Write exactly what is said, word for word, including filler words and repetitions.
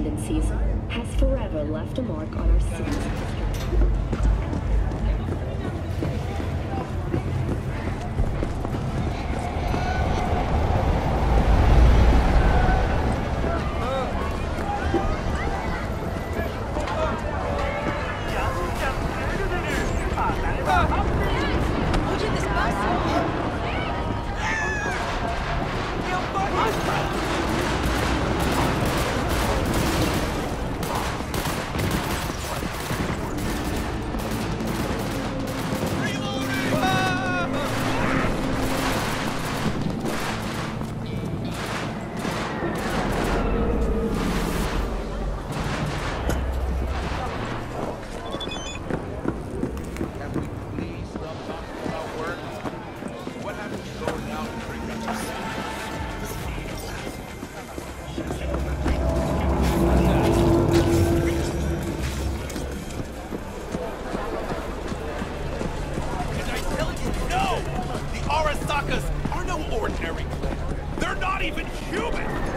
tendencies has forever left a mark on our city's history. Arasakas are no ordinary player. They're not even human!